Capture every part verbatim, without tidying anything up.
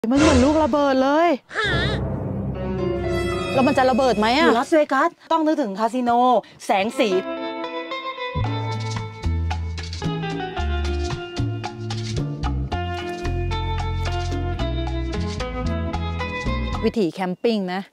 มันเหมือนลูกระเบิดเลยแล้วมันจะระเบิดไหมอะอยู่ลาสเวกัสต้องนึกถึงคาสิโนแสงสีวิถีแคมปิ้งนะ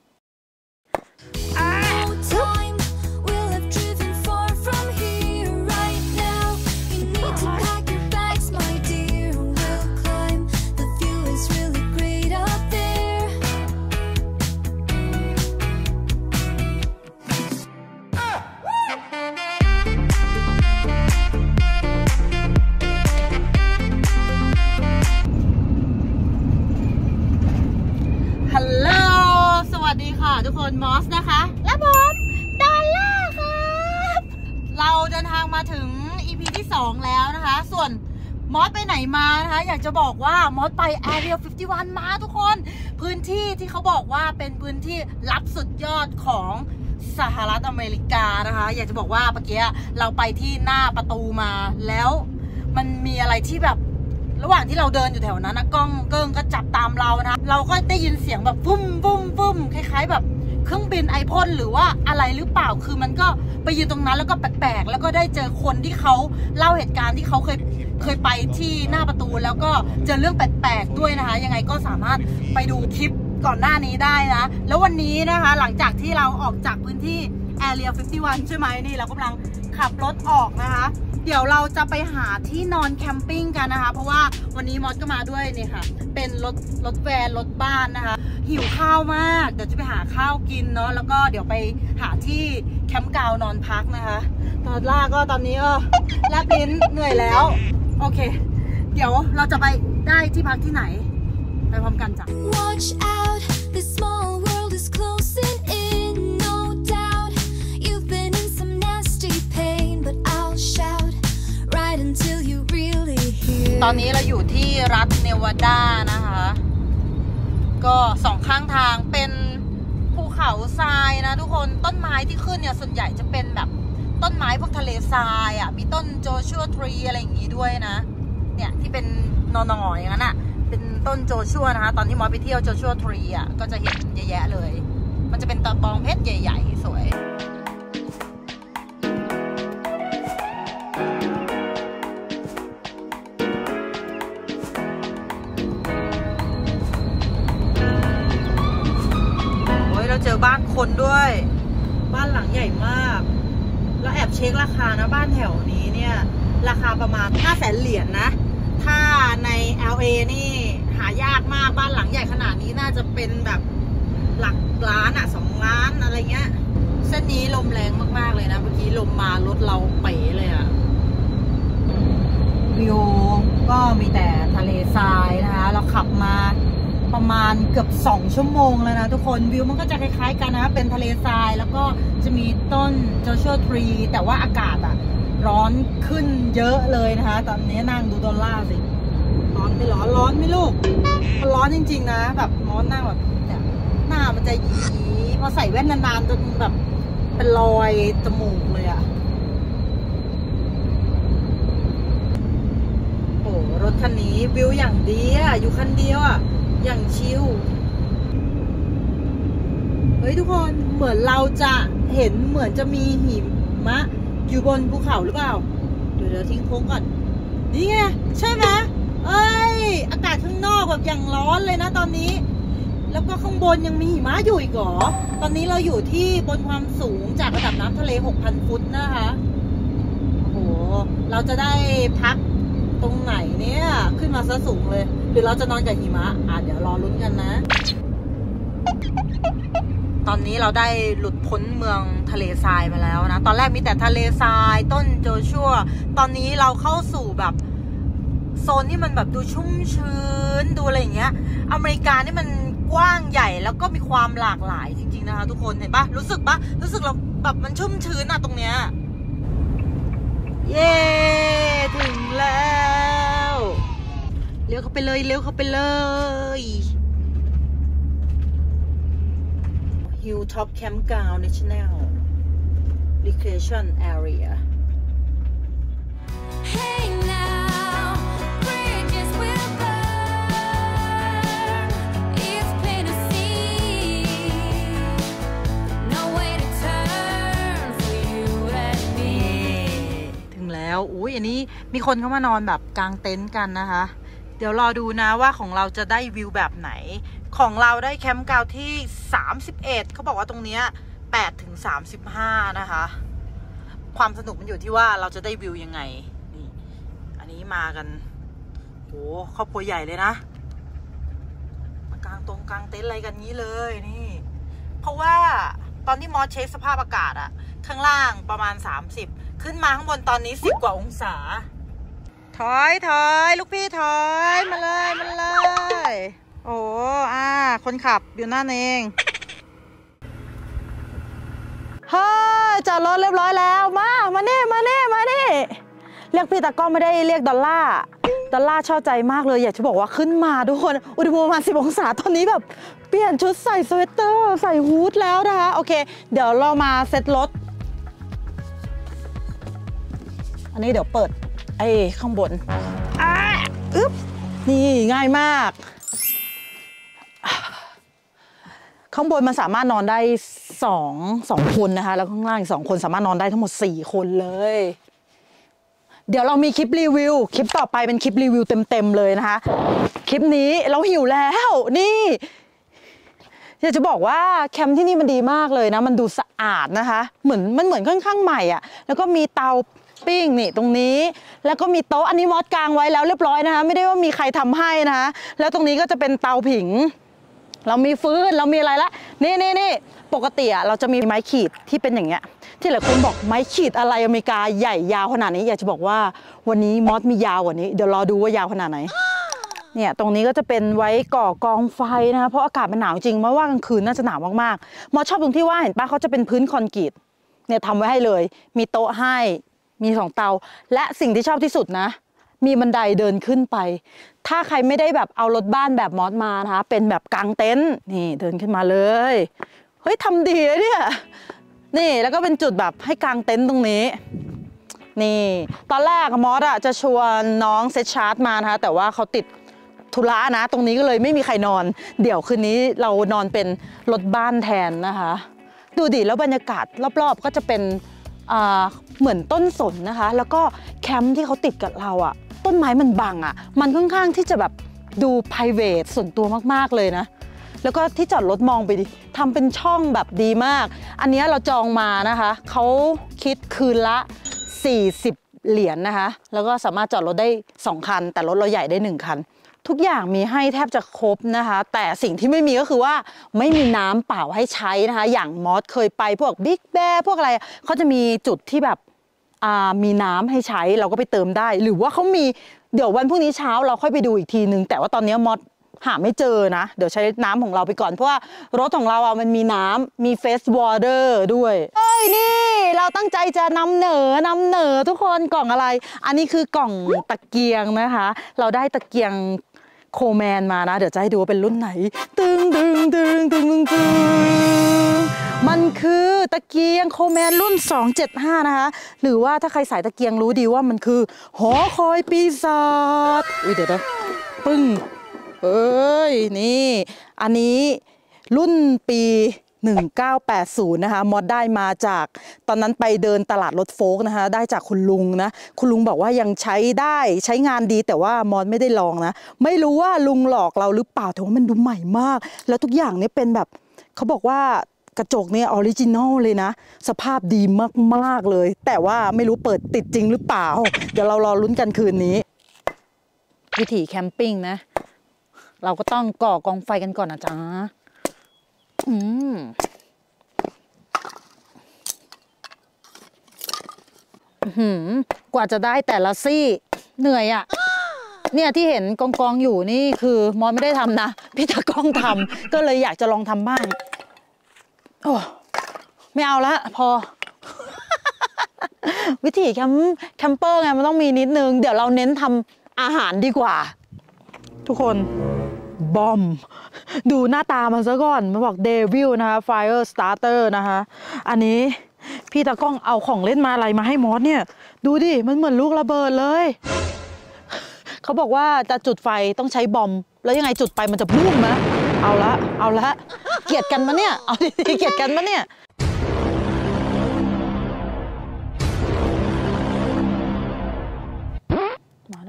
ทุกคนมอสนะคะและผมดอลล่าครับเราเดินทางมาถึง อี พี ที่สองแล้วนะคะส่วนมอสไปไหนมานะคะอยากจะบอกว่ามอสไป Area ห้าสิบเอ็ด มาทุกคนพื้นที่ที่เขาบอกว่าเป็นพื้นที่ลับสุดยอดของสหรัฐอเมริกานะคะอยากจะบอกว่าเมื่อกี้เราไปที่หน้าประตูมาแล้วมันมีอะไรที่แบบระหว่างที่เราเดินอยู่แถวนั้นนะกล้องเกิ้งก็จับตามเรานะเราก็ได้ยินเสียงแบบฟุ้มฟุ้มฟุ้มคล้ายๆแบบเครื่องบินไอพ่นหรือว่าอะไรหรือเปล่าคือมันก็ไปยืนตรงนั้นแล้วก็แปลกๆแล้วก็ได้เจอคนที่เขาเล่าเหตุการณ์ที่เขาเคยเคยไปที่หน้าประตูแล้วก็เจอเรื่องแปลกๆด้วยนะคะยังไงก็สามารถไปดูคลิปก่อนหน้านี้ได้นะแล้ววันนี้นะคะหลังจากที่เราออกจากพื้นที่ Area ห้าสิบเอ็ด ใช่ไหมนี่เรากำลังขับรถออกนะคะเดี๋ยวเราจะไปหาที่นอนแคมปิ้งกันนะคะเพราะว่าวันนี้มอสก็มาด้วยนี่ค่ะเป็นรถรถแวนรถบ้านนะคะหิวข้าวมากเดี๋ยวจะไปหาข้าวกินเนาะแล้วก็เดี๋ยวไปหาที่แคมป์กาวนอนพักนะคะตอนล่าก็ตอนนี้ก็แลบลิ้นเหนื่อยแล้วโอเคเดี๋ยวเราจะไปได้ที่พักที่ไหนไปพร้อมกันจ้ะ Watch out the small world is closing in no doubt you've been in some nasty pain but I'll shout right until you really hear ตอนนี้เราอยู่ที่รัฐเนวาดานะคะก็สองข้างทางเป็นภูเขาทรายนะทุกคนต้นไม้ที่ขึ้นเนี่ยส่วนใหญ่จะเป็นแบบต้นไม้พวกทะเลทรายอ่ะมีต้นโจชัวทรีอะไรอย่างงี้ด้วยนะเนี่ยที่เป็นนอนๆอย่างนั้นอ่ะเป็นต้นโจชัวนะคะตอนที่มอสไปเที่ยวโจชัวทรีอ่ะก็จะเห็นเยอะแยะเลยมันจะเป็นตะบองเพชรใหญ่ๆสวยเจอบ้านคนด้วยบ้านหลังใหญ่มากแล้วแอบเช็คราคานะบ้านแถวนี้เนี่ยราคาประมาณห้าแสนเหรียญ นะถ้าใน แอล เอ นี่หายากมากบ้านหลังใหญ่ขนาดนี้น่าจะเป็นแบบหลักล้านอะสองล้านอะไรเงี้ยเส้นนี้ลมแรงมากๆเลยนะเมื่อกี้ลมมารถเราเป๋เลยอะวิวก็มีแต่ทะเลทรายนะคะเราขับมาประมาณเกือบสองชั่วโมงแล้วนะทุกคนวิวมันก็จะคล้ายๆกันนะเป็นทะเลทรายแล้วก็จะมีต้นโจชัวทรีแต่ว่าอากาศอะร้อนขึ้นเยอะเลยนะคะตอนนี้นั่งดูดอลล่าสิร้อนไม่ร้อนร้อนไม่ลูกมันร้อนจริงๆนะแบบร้อนนั่งแบบเนี่ยหน้ามันจะหยีพอใส่แว่นนานๆจนแบบเป็นรอยจมูกเลยอะโอ้รถคันนี้วิวอย่างดีอะอยู่คันเดียวอะอย่างชิลเฮ้ยทุกคนเหมือนเราจะเห็นเหมือนจะมีหิมะอยู่บนภูเขาหรือเปล่าเดี๋ยวเดี๋ยวทิ้งโค้งก่อนนี่ไงใช่ไหมเอ้ยอากาศข้างนอกแบบอย่างร้อนเลยนะตอนนี้แล้วก็ข้างบนยังมีหิมะอยู่อีกเหรอตอนนี้เราอยู่ที่บนความสูงจากระดับน้ำทะเล หกพัน ฟุตนะคะโอ้โหเราจะได้พักตรงไหนเนี่ยขึ้นมาซะสูงเลยหรือเราจะนอนกับหิมะอ่ะเดี๋ยวรอลุ้นกันนะตอนนี้เราได้หลุดพ้นเมืองทะเลทรายมาแล้วนะตอนแรกมีแต่ทะเลทรายต้นโจชัวตอนนี้เราเข้าสู่แบบโซนที่มันแบบดูชุ่มชื้นดูอะไรอย่างเงี้ยอเมริกานี่มันกว้างใหญ่แล้วก็มีความหลากหลายจริงๆนะคะทุกคนเห็นปะรู้สึกปะรู้สึกเราแบบมันชุ่มชื้นอะตรงเนี้ยเย้ถึงแล้วเลี้ยวเข้าไปเลยเลี้ยวเข้าไปเลย Hilltop Campground National Recreation Area Hey now, bridges will burn มีคนเข้ามานอนแบบกางเต็นท์กันนะคะเดี๋ยวรอดูนะว่าของเราจะได้วิวแบบไหนของเราได้แคมป์กราวด์ที่สามสิบเอ็ดเขาบอกว่าตรงเนี้ยแปดถึงสามสิบห้านะคะความสนุกมันอยู่ที่ว่าเราจะได้วิวยังไงนี่อันนี้มากันโหครอบครัวใหญ่เลยนะมากางตรงกางเต็นท์อะไรกันนี้เลยนี่เพราะว่าตอนที่มอสเช็คสภาพอากาศอะข้างล่างประมาณสามสิบขึ้นมาข้างบนตอนนี้สิบกว่าองศาถอยถอยลูกพี่ถอยมาเลยมาเลยโอ้อ่าคนขับอยู่นั่นเองเฮ้ยจอดรถเรียบร้อยแล้วมามานี่มานี่มานี่เรียกพี่ตากล้องไม่ได้เรียกดอลล่าดอลล่าชอบใจมากเลยอยากจะบอกว่าขึ้นมาทุกคนอุณหภูมิประมาณสิบองศาตอนนี้แบบเปลี่ยนชุดใส่สเวตเตอร์ใส่ฮู้ดแล้วนะคะโอเคเดี๋ยวเรามาเซ็ตรถอันนี้เดี๋ยวเปิดไอ้ข้างบนอ่ะอึ๊บนี่ง่ายมากข้างบนมันสามารถนอนได้สองสองคนนะคะแล้วข้างล่างอีกสองคนสามารถนอนได้ทั้งหมดสี่คนเลยเดี๋ยวเรามีคลิปรีวิวคลิปต่อไปเป็นคลิปรีวิวเต็มๆเลยนะคะคลิปนี้เราหิวแล้วนี่อยากจะบอกว่าแคมป์ที่นี่มันดีมากเลยนะมันดูสะอาดนะคะเหมือนมันเหมือนค่อนข้างใหม่อ่ะแล้วก็มีเตาปิ้งนี่ตรงนี้แล้วก็มีโต๊ะอันนี้มอสกางไว้แล้วเรียบร้อยนะคะไม่ได้ว่ามีใครทำให้นะคะแล้วตรงนี้ก็จะเป็นเตาผิงเรามีฟืนเรามีอะไรละนี่นี่นี่ปกติอ่ะเราจะมีไม้ขีดที่เป็นอย่างเงี้ยที่หลายคนบอกไม้ขีดอะไรอเมริกาใหญ่ยาวขนาดนี้อยากจะบอกว่าวันนี้มอสมียาวกว่านี้เดี๋ยวรอดูว่ายาวขนาดไหนเนี่ยตรงนี้ก็จะเป็นไว้ก่อกองไฟนะคะเพราะอากาศมันหนาวจริงเมื่อว่ากลางคืนน่าจะหนาวมากๆมอสชอบตรงที่ว่าเห็นป้าเขาจะเป็นพื้นคอนกรีตเนี่ยทำไว้ให้เลยมีโต๊ะให้มีสองเตาและสิ่งที่ชอบที่สุดนะมีบันไดเดินขึ้นไปถ้าใครไม่ได้แบบเอารถบ้านแบบมอสมานะคะเป็นแบบกางเต็นท์นี่เดินขึ้นมาเลยเฮ้ยทำดีเนี่ยนี่แล้วก็เป็นจุดแบบให้กางเต็นท์ตรงนี้นี่ตอนแรกมอสอะจะชวนน้องเซตชาร์จมานะคะแต่ว่าเขาติดธุระนะตรงนี้ก็เลยไม่มีใครนอนเดี๋ยวคืนนี้เรานอนเป็นรถบ้านแทนนะคะดูดิแล้วบรรยากาศรอบๆก็จะเป็นเหมือนต้นสนนะคะแล้วก็แคมป์ที่เขาติดกับเราอ่ะต้นไม้มันบังอ่ะมันค่อนข้างที่จะแบบดู private ส่วนตัวมากๆเลยนะแล้วก็ที่จอดรถมองไปดิทำเป็นช่องแบบดีมากอันนี้เราจองมานะคะเขาคิดคืนละสี่สิบเหรียญ นะคะแล้วก็สามารถจอดรถได้สองคันแต่รถเราใหญ่ได้หนึ่งคันทุกอย่างมีให้แทบจะครบนะคะแต่สิ่งที่ไม่มีก็คือว่าไม่มีน้ำเปล่าให้ใช้นะคะอย่างมอสเคยไปพวกบิ๊กแบร์พวกอะไรเขาจะมีจุดที่แบบมีน้ำให้ใช้เราก็ไปเติมได้หรือว่าเขามีเดี๋ยววันพรุ่งนี้เช้าเราค่อยไปดูอีกทีนึงแต่ว่าตอนนี้มอสหาไม่เจอนะเดี๋ยวใช้น้ำของเราไปก่อนเพราะว่ารถของเราอ่ะมันมีน้ำมีเฟสวอเตอร์ด้วยเอ้ยนี่เราตั้งใจจะนำเหนอนำเหนอทุกคนกล่องอะไรอันนี้คือกล่องตะเกียงนะคะเราได้ตะเกียงโคแมนมานะเดี๋ยวจะให้ดูว่าเป็นรุ่นไหนตึงตึงตึงตึงตึงตึงมันคือตะเกียงโคแมนรุ่นสองเจ็ดห้านะคะหรือว่าถ้าใครสายตะเกียงรู้ดีว่ามันคือหอคอยปีศาจอุ้ยเดี๋ยวนะปึ้งเอ้ยนี่อันนี้รุ่นปีหนึ่งเก้าแปดศูนย์นะคะมอสได้มาจากตอนนั้นไปเดินตลาดรถโฟล์กนะคะได้จากคุณลุงนะคุณลุงบอกว่ายังใช้ได้ใช้งานดีแต่ว่ามอสไม่ได้ลองนะไม่รู้ว่าลุงหลอกเราหรือเปล่าแต่ว่ามันดูใหม่มากแล้วทุกอย่างนี่เป็นแบบเขาบอกว่ากระจกเนี่ยออริจินอลเลยนะสภาพดีมากๆเลยแต่ว่าไม่รู้เปิดติดจริงหรือเปล่าเดี๋ยวเรารอลุ้นกันคืนนี้วิถีแคมปิ้งนะเราก็ต้องก่อกองไฟกันก่อนนะจ๊ะอืมหืมกว่าจะได้แต่ละซี่เหนื่อยอ่ะเนี่ยที่เห็นกองกองอยู่นี่คือมอนไม่ได้ทำนะพี่ตากล้องทำก็เลยอยากจะลองทำบ้างโอ้ไม่เอาละพอ วิธีแคมแคมเปอร์ไงมันต้องมีนิดนึงเดี๋ยวเราเน้นทำอาหารดีกว่าทุกคนบอมดูหน้าตามันซะก่อนมันบอกเดวิลนะคะ Fire Starter นะคะอันนี้พี่ตากล้องเอาของเล่นมาอะไรมาให้มอสเนี่ยดูดิมันเหมือนลูกระเบิดเลยเขาบอกว่าจะจุดไฟต้องใช้บอมแล้วยังไงจุดไปมันจะพุ่งไหมเอาละเอาละเกลียดกันมะเนี่ยเอาดิเกลียดกันมะเนี่ย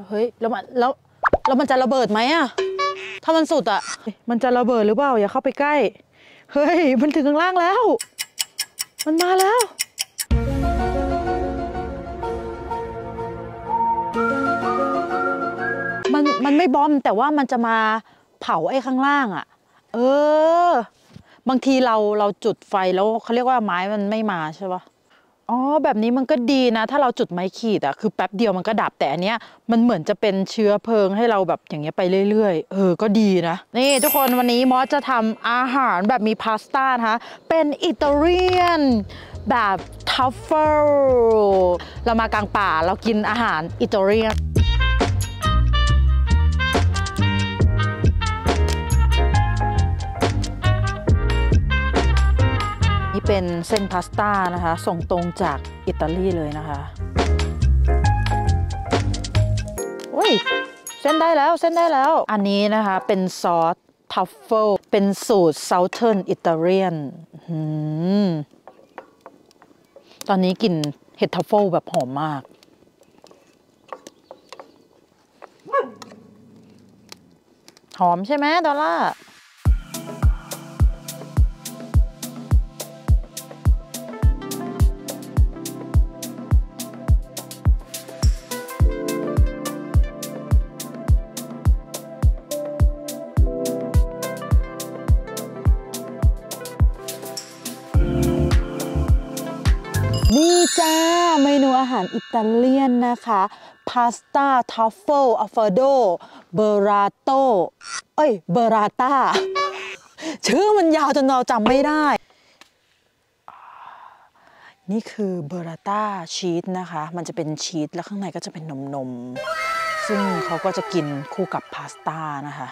เฮ้ยแล้วมันแล้วแล้วมันจะระเบิดไหมอะถ้ามันสุดอะมันจะระเบิดหรือเปล่าอย่าเข้าไปใกล้เฮ้ยมันถึงข้างล่างแล้วมันมาแล้วมันมันไม่บอมแต่ว่ามันจะมาเผาไอ้ข้างล่างอะเออบางทีเราเราจุดไฟแล้วเขาเรียกว่าไม้มันไม่มาใช่ปะอ๋อแบบนี้มันก็ดีนะถ้าเราจุดไม้ขีดอะคือแป๊บเดียวมันก็ดับแต่อันเนี้ยมันเหมือนจะเป็นเชื้อเพลิงให้เราแบบอย่างเงี้ยไปเรื่อยๆเออก็ดีนะนี่ทุกคนวันนี้มอสจะทำอาหารแบบมีพาสต้านะคะเป็นอิตาเลียนแบบทัฟเฟิลเรามากลางป่าเรากินอาหารอิตาเลียนนี่เป็นเส้นพาสต้านะคะส่งตรงจากอิตาลีเลยนะคะโอ้ยเส้นได้แล้วเส้นได้แล้วอันนี้นะคะเป็นซอสทัฟเฟิลเป็นสูตร Southern Italian ตอนนี้กลิ่นเห็ดทัฟเฟิลแบบหอมมากหอมใช่ไหมดอลล่านี่จ้าเมนูอาหารอิตาเลียนนะคะพาสต้าทัฟเฟิลอัลฟาโดเบอราโตเอ้ยเบอราต้าชื่อมันยาวจนเราจำไม่ได้นี่คือเบอราต้าชีสนะคะมันจะเป็นชีสแล้วข้างในก็จะเป็นนมนมซึ่งเขาก็จะกินคู่กับพาสต้านะคะ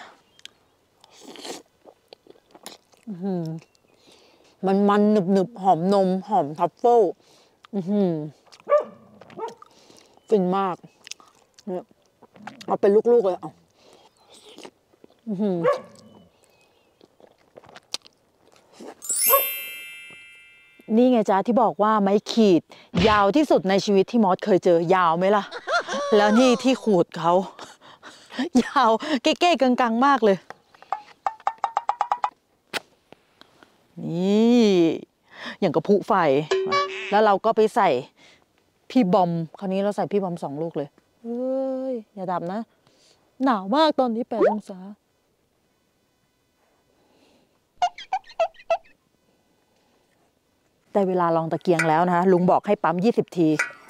มันมันหนึบหนึบหอมนมหอมทัฟเฟิลฟินมากเนี่ยเอาเป็นลูกๆเลยเอานี่ไงจ๊ะที่บอกว่าไม้ขีดยาวที่สุดในชีวิตที่มอสเคยเจอยาวไหมล่ะแล้วนี่ที่ขูดเขายาวเก้ๆกังๆมากเลยนี่อย่างกับพุไฟแล้วเราก็ไปใส่พี่บอมคราวนี้เราใส่พี่บอมสองลูกเลยเฮ้ยอย่าดับนะหนาวมากตอนนี้แปดองศาได้เวลาลองตะเกียงแล้วนะคะลุงบอกให้ปั๊มยี่สิบที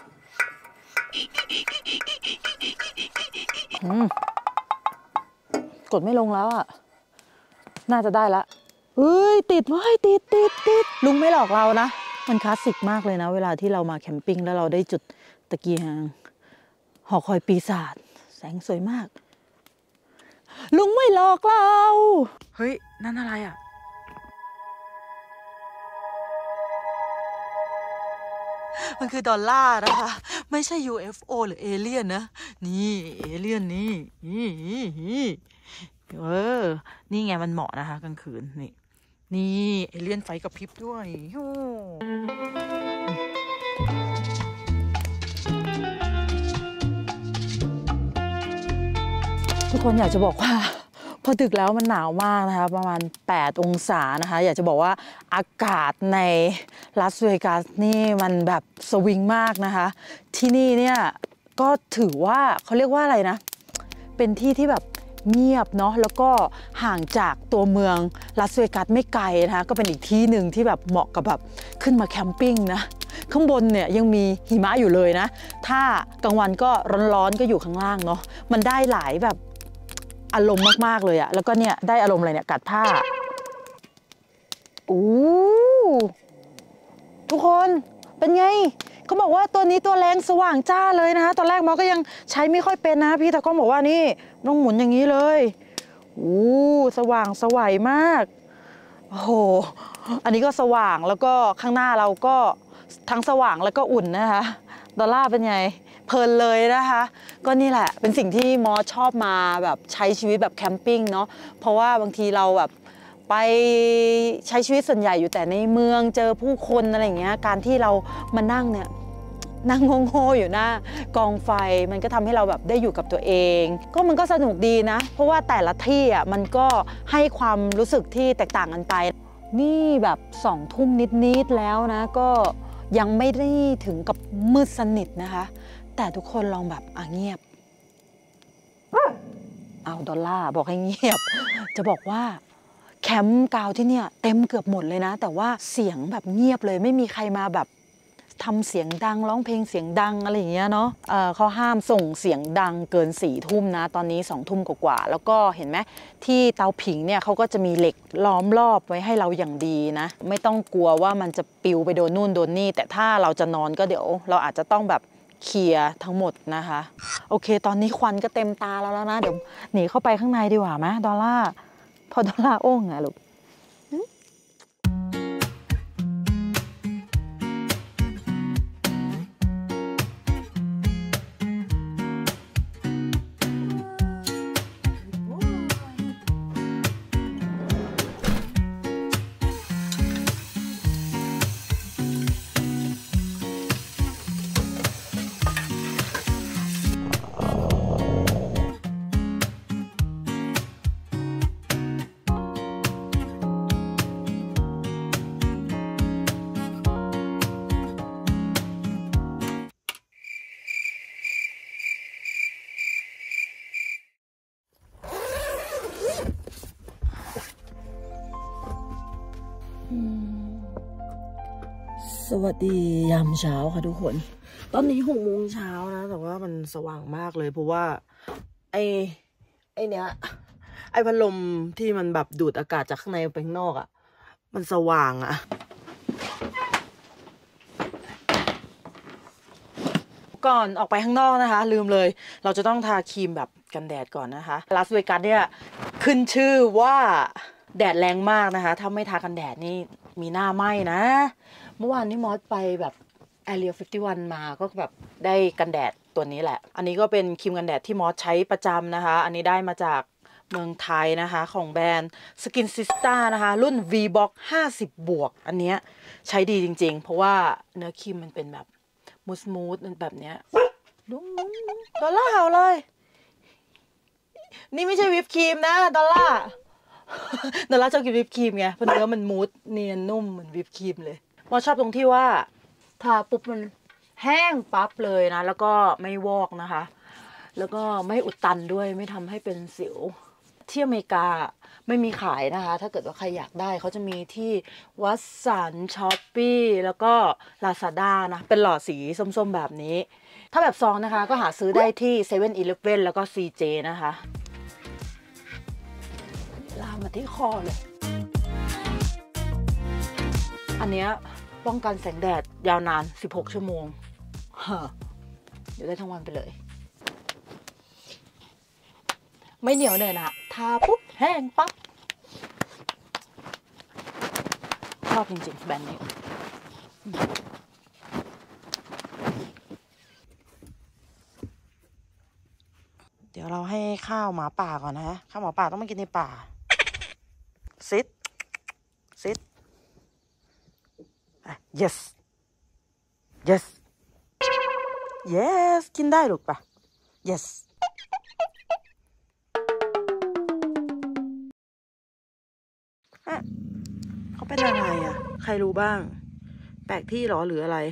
กดไม่ลงแล้วอ่ะน่าจะได้ละเฮ้ยติดว้ายติดติดติดลุงไม่หลอกเรานะมันคลาสสิกมากเลยนะเวลาที่เรามาแคมปิ้งแล้วเราได้จุดตะเกียงหอคอยปีศาจแสงสวยมากลุงไม่หลอกเราเฮ้ยนั่นอะไรอ่ะมันคือดอลลาร์นะคะไม่ใช่ ยู เอฟ โอ หรือเอเลี่ยนนะนี่เอเลี่ยนนี่นี่นี่เออนี่ไงมันเหมาะนะคะกลางคืนนี่นี่เอเลี่ยนไฟกับพริบด้วยทุกคนอยากจะบอกว่าพอดึกแล้วมันหนาวมากนะคะประมาณแปดองศานะคะอยากจะบอกว่าอากาศในลาสเวกัสนี่มันแบบสวิงมากนะคะที่นี่เนี่ยก็ถือว่าเขาเรียกว่าอะไรนะเป็นที่ที่แบบเงียบเนาะแล้วก็ห่างจากตัวเมืองลาสเวกัสไม่ไกลนะคะก็เป็นอีกที่หนึ่งที่แบบเหมาะกับแบบขึ้นมาแคมปิ้งนะข้างบนเนี่ยยังมีหิมะอยู่เลยนะถ้ากลางวันก็ร้อนๆก็อยู่ข้างล่างเนาะมันได้หลายแบบอารมณ์มากๆเลยอะแล้วก็เนี่ยได้อารมณ์อะไรเนี่ยกัดผ้าอู้ทุกคนเป็นไงเขาบอกว่าตัวนี้ตัวแรงสว่างจ้าเลยนะคะตอนแรกมอก็ยังใช้ไม่ค่อยเป็นนะพี่ตะก้องบอกว่านี่ต้องหมุนอย่างนี้เลยอู้สว่างสวัยมากโอ้โหอันนี้ก็สว่างแล้วก็ข้างหน้าเราก็ทั้งสว่างแล้วก็อุ่นนะคะดอลล่าเป็นไงเพลินเลยนะคะก็นี่แหละเป็นสิ่งที่มอชอบมาแบบใช้ชีวิตแบบแคมปิ้งเนาะเพราะว่าบางทีเราแบบไปใช้ชีวิตส่วนใหญ่อยู่แต่ในเมืองเจอผู้คนอะไรอย่างเงี้ยการที่เรามานั่งเนี่ยนั่งโง่ๆอยู่หน้ากองไฟมันก็ทำให้เราแบบได้อยู่กับตัวเองก็มันก็สนุกดีนะเพราะว่าแต่ละที่อ่ะมันก็ให้ความรู้สึกที่แตกต่างกันไปนี่แบบสองทุ่มนิดๆแล้วนะก็ยังไม่ได้ถึงกับมืดสนิทนะคะแต่ทุกคนลองแบบอ่ะเงียบเอาดอลลาร์บอกให้เงียบจะบอกว่าแคมป์กาวที่เนี่ยเต็มเกือบหมดเลยนะแต่ว่าเสียงแบบเงียบเลยไม่มีใครมาแบบทำเสียงดังร้องเพลงเสียงดังอะไรอย่างเงี้ยเนาะ เอ่อ เขาห้ามส่งเสียงดังเกินสี่ทุ่มนะตอนนี้สองทุ่มกว่าๆแล้วก็เห็นไหมที่เตาผิงเนี่ยเขาก็จะมีเหล็กล้อมรอบไว้ให้เราอย่างดีนะไม่ต้องกลัวว่ามันจะปิวไปโดนนู่นโดนนี่แต่ถ้าเราจะนอนก็เดี๋ยวเราอาจจะต้องแบบเคลียร์ทั้งหมดนะคะโอเคตอนนี้ควันก็เต็มตาแล้วแล้วนะเดี๋ยวหนีเข้าไปข้างในดีกว่าไหมดอลล่าพอดอลล่าโอ้งอะลูกสวัสดียามเช้าค่ะทุกคนตอนนี้หกโมงเช้านะแต่ว่ามันสว่างมากเลยเพราะว่าไอไอเนี้ยไอพัดลมที่มันแบบดูดอากาศจากข้างในไปข้างนอกอะ่ะมันสว่างอะ่ะก่อนออกไปข้างนอกนะคะลืมเลยเราจะต้องทาครีมแบบกันแดดก่อนนะคะลาสเวกัสเนี่ยขึ้นชื่อว่าแดดแรงมากนะคะถ้าไม่ทากันแดดนี่มีหน้าไหม้นะเมื่อวานนี้มอสไปแบบ Area ห้าสิบเอ็ด มาก็แบบได้กันแดดตัวนี้แหละอันนี้ก็เป็นครีมกันแดดที่มอสใช้ประจำนะคะอันนี้ได้มาจากเมืองไทยนะคะของแบรนด์ Skin Sister นะคะรุ่น V-Box ห้าสิบบวกอันเนี้ยใช้ดีจริงๆเพราะว่าเนื้อครีมมันเป็นแบบมูสมูทมันแบบเนี้ยดุ้งดอลลาร์เห่าเลยนี่ไม่ใช่วิปครีมนะดอลลาร์ดอลลาร์ชอบกินวิปครีมไงเพราะเนื้อมันมูสเนียนนุ่มเหมือนวิปครีมเลยมอชอบตรงที่ว่าทาปุ๊บมันแห้งปั๊บเลยนะแล้วก็ไม่วอกนะคะแล้วก็ไม่อุดตันด้วยไม่ทำให้เป็นสิวที่อเมริกาไม่มีขายนะคะถ้าเกิดว่าใครอยากได้เขาจะมีที่วัตสันช้อปปี้แล้วก็ลาซาด้านะเป็นหลอดสีส้มๆแบบนี้ถ้าแบบซองนะคะก็หาซื้อได้ที่เซเว่นอีเลฟเว่นแล้วก็ ซี เจ นะคะลามมาที่คอเลยอันเนี้ยป้องกันแสงแดดยาวนานสิบหกชั่วโมงฮะเดี๋ยวได้ทั้งวันไปเลยไม่เหนียวเนยนะทาปุ๊บแห้งปั๊บชอบจริงๆแบรนด์นี้เดี๋ยวเราให้ข้าวหมาป่าก่อนนะข้าวหมาป่าต้องมากินในป่าซิดซิดyes yes yes กินได้หรือเปล่า yes เขาเป็นอะไรอ่ะใครรู้บ้างแปลกที่หรอหรืออะไร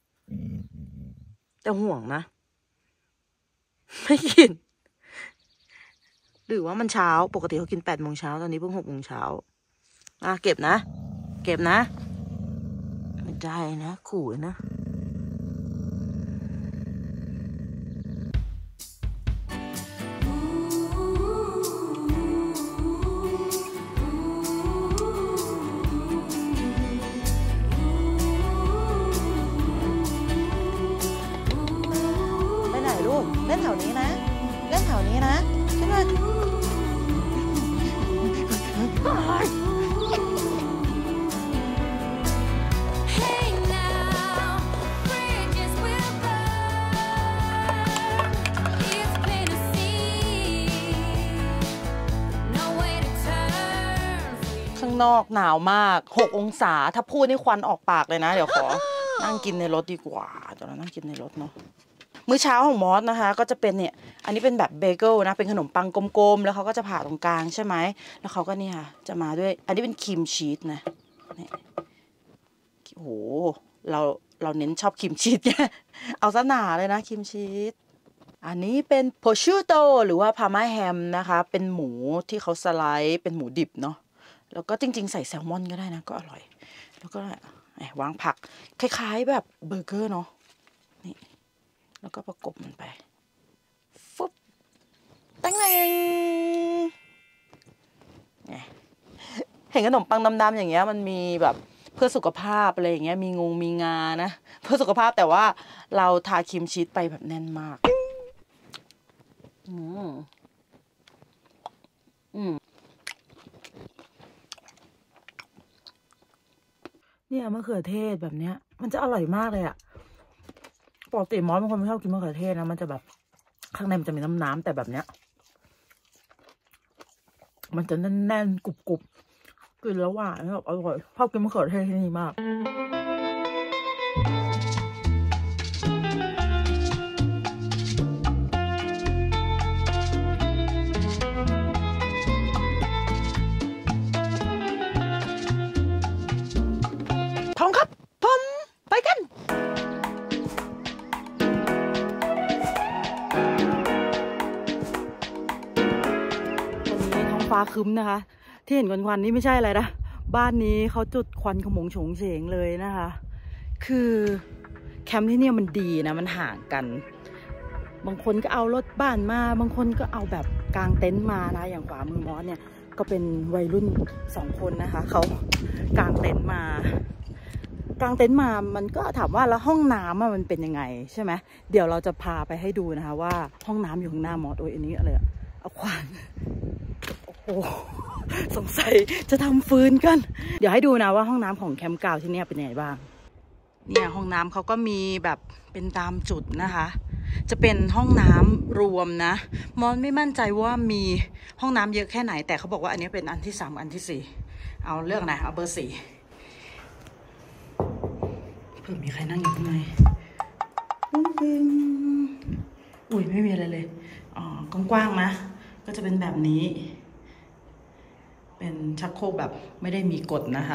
แต่ห่วงนะไม่กินหรือว่ามันเช้าปกติเขากินแปดโมงเช้าตอนนี้เพิ่งหกโมงเช้าอ่ะเก็บนะเก็บนะไม่ได้นะขู่นะไปไหนลูกเล่นแถวนี้นะเล่นแถวนี้นะขึ้นมาข้างนอกหนาวมากหกองศาถ้าพูดนี่ควันออกปากเลยนะเดี๋ยวขอนั่งกินในรถดีกว่าเดี๋ยวเรานั่งกินในรถเนาะมื้อเช้าของมอสนะคะก็จะเป็นเนี่ยอันนี้เป็นแบบเบเกิลนะเป็นขนมปังกลมๆแล้วเขาก็จะผ่าตรงกลางใช่ไหมแล้วเขาก็นี่ค่ะจะมาด้วยอันนี้เป็นครีมชีสนะนี่โอ้โหเราเราเน้นชอบครีมชีสเนี่ยเอาซะหนาเลยนะครีมชีสอันนี้เป็นโพชูโตหรือว่าพาร์มาแฮมนะคะเป็นหมูที่เขาสไลด์เป็นหมูดิบเนาะแล้วก็จริงๆใส่แซลมอนก็ได้นะก็อร่อยแล้วก็วางผักคล้ายๆแบบเบอร์เกอร์เนาะนี่แล้วก็ประกบมันไปฟึบตั้งไงเห็นขนมปังดำๆอย่างเงี้ยมันมีแบบเพื่อสุขภาพอะไรอย่างเงี้ยมีงงมีงานะเพื่อสุขภาพแต่ว่าเราทาครีมชีสไปแบบแน่นมากอืมอืมเนี่ยมะเขือเทศแบบเนี้ยมันจะอร่อยมากเลยอะปกติมอสเป็นคนไม่ชอบกินมะเขือเทศนะมันจะแบบข้างในมันจะมีน้ำน้ำแต่แบบเนี้ยมันจะแน่นๆกรุบๆกินแล้วหวานแบบอร่อยชอบกินมะเขือเทศที่นี่มากทองครับผมไปกันฟ้าครึ้มนะคะที่เห็นควันๆนี่ไม่ใช่อะไรนะบ้านนี้เขาจุดควันขโมงโฉงเฉงเลยนะคะคือแคมป์ที่เนี่ยมันดีนะมันห่างกันบางคนก็เอารถบ้านมาบางคนก็เอาแบบกางเต็นท์มานะอย่างขวามือมอสเนี่ยก็เป็นวัยรุ่นสองคนนะคะเขากางเต็นท์มากางเต็นท์มามันก็ถามว่าแล้วห้องน้ำมันเป็นยังไงใช่ไหมเดี๋ยวเราจะพาไปให้ดูนะคะว่าห้องน้ำอยู่ข้างหน้ามอสโอ้ยอันนี้อะไรอะเอาขวานโอ้สงสัยจะทำฟืนกันเดี๋ยวให้ดูนะว่าห้องน้ำของแคมป์เก่าที่นี่เป็นยังไงบ้างเนี่ยห้องน้ำเขาก็มีแบบเป็นตามจุดนะคะจะเป็นห้องน้ำรวมนะมอนไม่มั่นใจว่ามีห้องน้ำเยอะแค่ไหนแต่เขาบอกว่าอันนี้เป็นอันที่สามอันที่สี่เอาเลือกไหนเอาเบอร์สี่เผื่อมีใครนั่งอยู่ข้างในอุ้ยไม่มีอะไรเลยอ๋อกว้างๆนะก็จะเป็นแบบนี้เป็นชักโครกแบบไม่ได้มีกฎนะคะ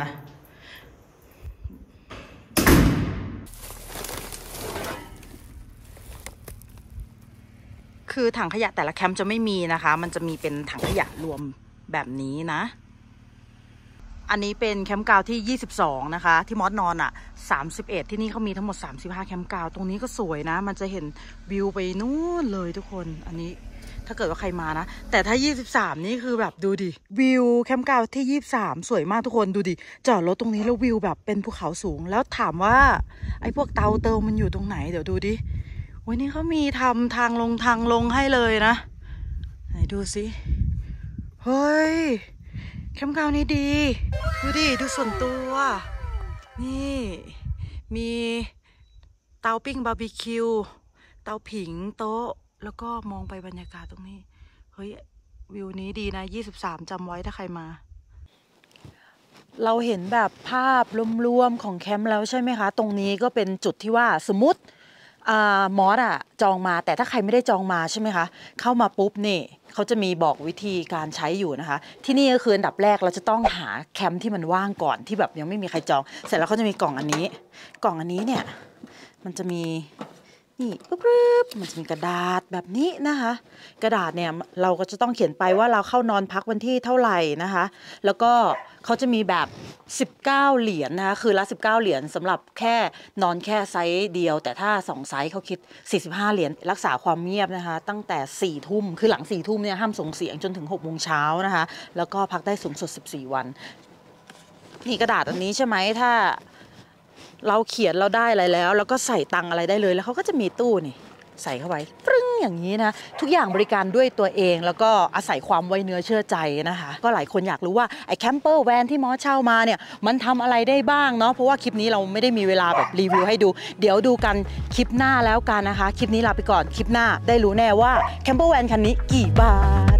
คือถังขยะแต่ละแคมป์จะไม่มีนะคะมันจะมีเป็นถังขยะรวมแบบนี้นะอันนี้เป็นแคมป์กาวที่ยี่สิบสองนะคะที่มอสนอนอ่ะสามสิบเอ็ดที่นี่เขามีทั้งหมดสามสิบห้าแคมป์กาวตรงนี้ก็สวยนะมันจะเห็นวิวไปนู่นเลยทุกคนอันนี้ถ้าเกิดว่าใครมานะแต่ถ้ายี่สิบสามนี่คือแบบดูดิวิวแคมป์กาวที่ยี่สิบสามสวยมากทุกคนดูดิจอดรถตรงนี้แล้ววิวแบบเป็นภูเขาสูงแล้วถามว่าไอ้พวกเตาเตามันอยู่ตรงไหนเดี๋ยวดูดิวันนี้เขามีทำทางลงทางลงให้เลยนะไหนดูสิเฮ้ยแคมป์กาวนี้ดีดูดิดูส่วนตัวนี่มีเตาปิ้งบาร์บีคิวเตาผิงโต๊ะแล้วก็มองไปบรรยากาศตรงนี้เฮ้ยวิวนี้ดีนะยี่สิบสามจำไว้ถ้าใครมาเราเห็นแบบภาพรวมๆของแคมป์แล้วใช่ไหมคะตรงนี้ก็เป็นจุดที่ว่าสมมติมอสอะจองมาแต่ถ้าใครไม่ได้จองมาใช่ไหมคะเข้ามาปุ๊บนี่เขาจะมีบอกวิธีการใช้อยู่นะคะที่นี่ก็คืออันดับแรกเราจะต้องหาแคมป์ที่มันว่างก่อนที่แบบยังไม่มีใครจองเสร็จแล้วเขาจะมีกล่องอันนี้กล่องอันนี้เนี่ยมันจะมีนี่ปึ๊บๆมันจะมีกระดาษแบบนี้นะคะกระดาษเนี่ยเราก็จะต้องเขียนไปว่าเราเข้านอนพักวันที่เท่าไหร่นะคะแล้วก็เขาจะมีแบบสิบเก้าเหรียญ นะคะคือละสิบเก้าเหรียญสำหรับแค่นอนแค่ไซส์เดียวแต่ถ้าสองไซส์เขาคิดสี่สิบห้าเหรียญรักษาความเงียบนะคะตั้งแต่สี่ทุ่มคือหลังสี่ทุ่มเนี่ยห้ามส่งเสียงจนถึงหกโมงเช้านะคะแล้วก็พักได้สูงสุดสิบสี่วันนี่กระดาษอันนี้ใช่ไหมถ้าเราเขียนเราได้อะไรแล้วแล้วก็ใส่ตังอะไรได้เลยแล้วเขาก็จะมีตู้นี่ใส่เข้าไปปรึ้งอย่างนี้นะทุกอย่างบริการด้วยตัวเองแล้วก็อาศัยความไว้เนื้อเชื่อใจนะคะก็หลายคนอยากรู้ว่าไอ้แคมเปอร์แวนที่มอสเช่ามาเนี่ยมันทำอะไรได้บ้างเนาะเพราะว่าคลิปนี้เราไม่ได้มีเวลาแบบรีวิวให้ดูเดี๋ยวดูกันคลิปหน้าแล้วกันนะคะคลิปนี้ลาไปก่อนคลิปหน้าได้รู้แน่ว่าแคมเปอร์แวนคันนี้กี่บาท